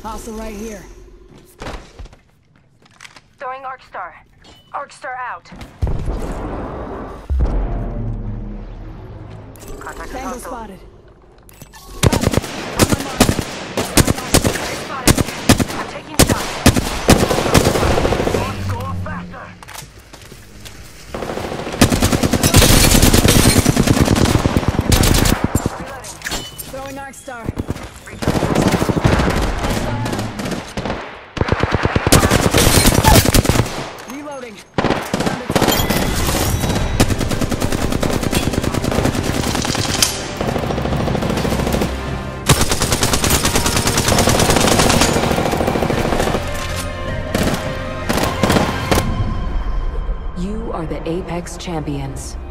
Hostile right here. Throwing Arcstar. Arcstar out. Contact with Tango hostile. spotted. Spotted. I'm taking shots. Go off faster. Reloading. Throwing Arcstar. Reloading. You are the Apex Champions.